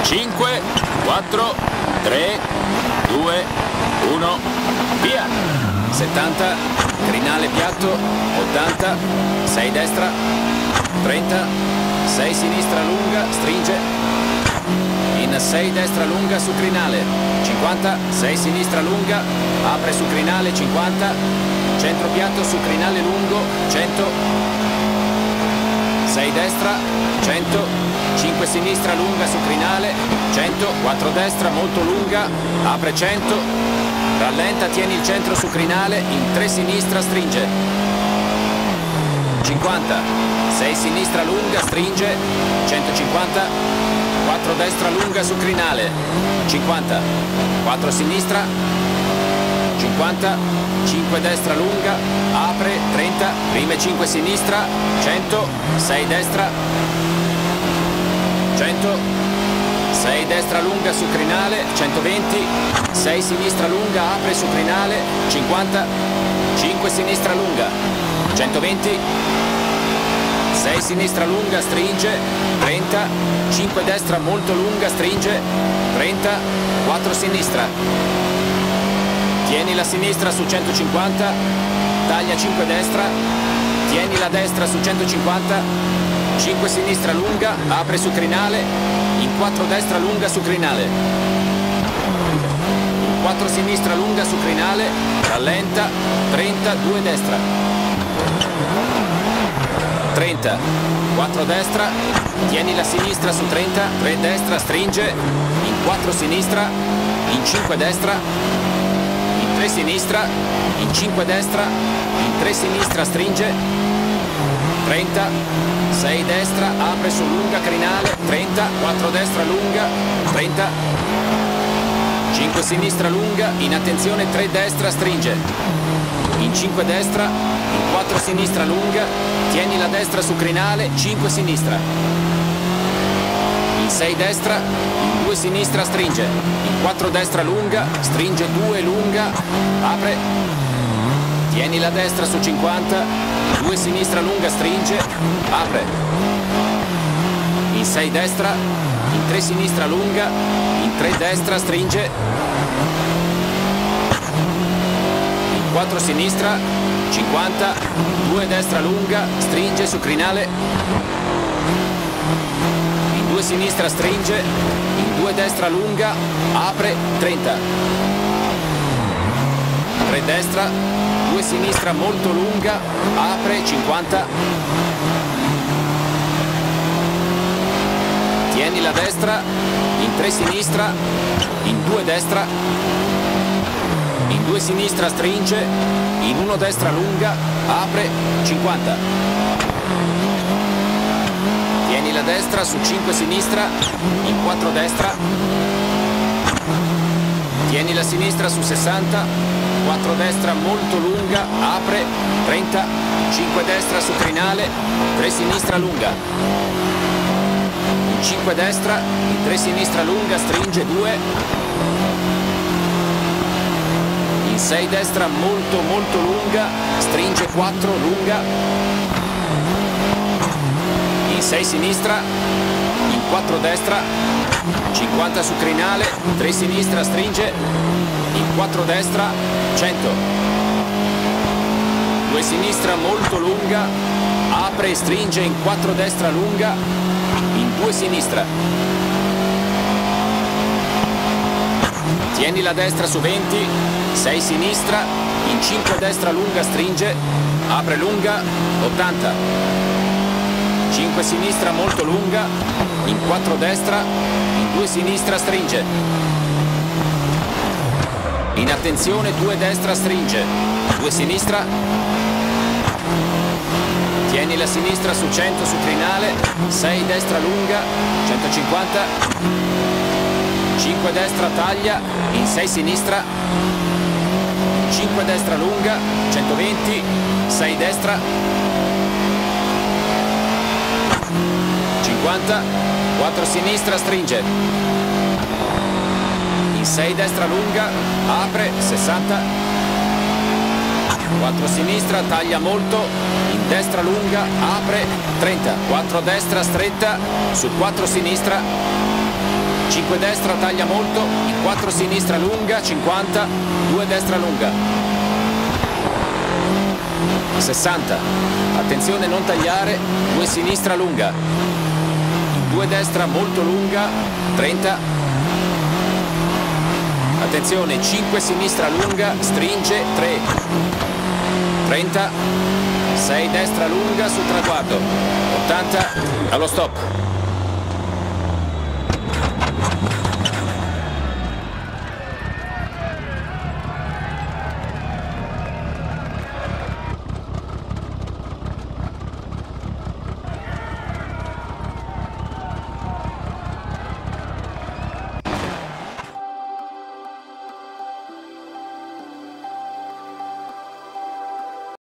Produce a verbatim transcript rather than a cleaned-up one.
cinque, quattro, tre, due, uno, via! settanta, crinale piatto, ottanta, sei destra, trenta, sei sinistra lunga, stringe, in sei destra lunga su crinale, cinquanta, sei sinistra lunga, apre su crinale, cinquanta, centro piatto su crinale lungo, cento, sei destra, cento, cinque sinistra lunga su crinale, cento, quattro destra molto lunga, apre cento, rallenta, tieni il centro su crinale, in tre sinistra stringe, cinquanta, sei sinistra lunga, stringe, centocinquanta, quattro destra lunga su crinale, cinquanta, quattro sinistra, cinquanta, cinque destra lunga, apre, trenta, prime cinque sinistra, cento, sei destra, cento, sei destra lunga su crinale, centoventi, sei sinistra lunga, apre su crinale, cinquanta, cinque sinistra lunga, centoventi, sei sinistra lunga, stringe, trenta, cinque destra molto lunga, stringe, trenta, quattro sinistra, tieni la sinistra su centocinquanta, taglia cinque destra, tieni la destra su centocinquanta, cinque sinistra lunga, apre su crinale, in quattro destra lunga su crinale, in quattro sinistra lunga su crinale, rallenta, trenta, due destra, trenta, quattro destra, tieni la sinistra su trenta, tre destra, stringe, in quattro sinistra, in cinque destra, in tre sinistra, in cinque destra, in tre sinistra, stringe, trenta, sei destra, apre su lunga crinale, trenta, quattro destra lunga, trenta, cinque sinistra lunga, in attenzione tre destra, stringe, in cinque destra, in quattro sinistra lunga, tieni la destra su crinale, cinque sinistra, in sei destra, in due sinistra stringe, in quattro destra lunga, stringe due lunga, apre, tieni la destra su cinquanta, in due sinistra lunga stringe, apre, in sei destra, in tre sinistra lunga, in tre destra stringe, in quattro sinistra, cinquanta, due destra lunga, stringe su crinale, in due sinistra stringe, in due destra lunga, apre, trenta, tre destra, due sinistra molto lunga, apre, cinquanta, tieni la destra, in tre sinistra, in due destra, in due sinistra stringe, in uno destra lunga, apre, cinquanta. Tieni la destra su cinque sinistra, in quattro destra. Tieni la sinistra su sessanta, quattro destra molto lunga, apre, trenta, cinque destra su crinale, tre sinistra lunga. In cinque destra, in tre sinistra lunga, stringe due. sei destra molto molto lunga, stringe quattro lunga, in sei sinistra, in quattro destra, cinquanta su crinale, tre sinistra stringe, in quattro destra, cento, due sinistra molto lunga, apre e stringe in quattro destra lunga, in due sinistra. Tieni la destra su venti, sei sinistra, in cinque destra lunga stringe, apre lunga, ottanta. cinque sinistra molto lunga, in quattro destra, in due sinistra stringe. In attenzione due destra stringe, due sinistra. Tieni la sinistra su cento su crinale, sei destra lunga, centocinquanta. cinque destra taglia, in sei sinistra, cinque destra lunga, centoventi, sei destra, cinquanta, quattro sinistra stringe, in sei destra lunga, apre, sessanta, quattro sinistra taglia molto, in destra lunga, apre, trenta, quattro destra stretta, su quattro sinistra, cinque destra, taglia molto, in quattro sinistra lunga, cinquanta, due destra lunga, sessanta, attenzione non tagliare, due sinistra lunga, due destra molto lunga, trenta, attenzione cinque sinistra lunga, stringe, tre, trenta, sei destra lunga sul traguardo, ottanta, allo stop.